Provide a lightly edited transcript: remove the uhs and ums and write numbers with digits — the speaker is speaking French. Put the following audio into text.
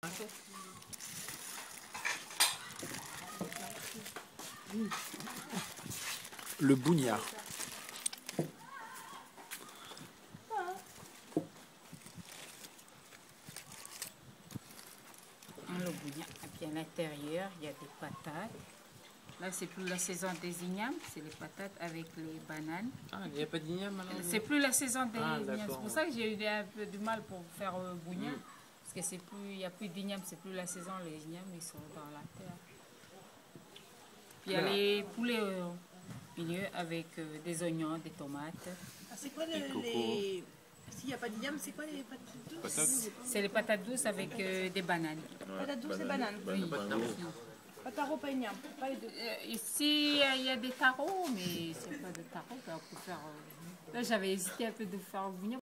Le bougnard. Le bougnard. Et puis à l'intérieur, il y a des patates. Là, c'est plus la saison des ignames, c'est les patates avec les bananes. Ah, il n'y a pas d'ignames alors? C'est plus la saison des ignames. C'est pour Ouais. ça que j'ai eu un peu du mal pour faire bougnard. Parce que c'est plus, il n'y a plus d'ignames, c'est plus la saison. Les ignames, ils sont dans la terre. Puis il y a les poulets au milieu avec des oignons, des tomates. Ah, c'est quoi les... S'il n'y a pas d'igname, c'est quoi les patates douces? C'est les patates douces avec des bananes. Patates douces et bananes. Oui. Pas taro, pas igname, pas les deux. Ici, il y a des tarots, mais c'est pas de tarots qu'on peut faire. Là, j'avais hésité un peu de faire bougnard.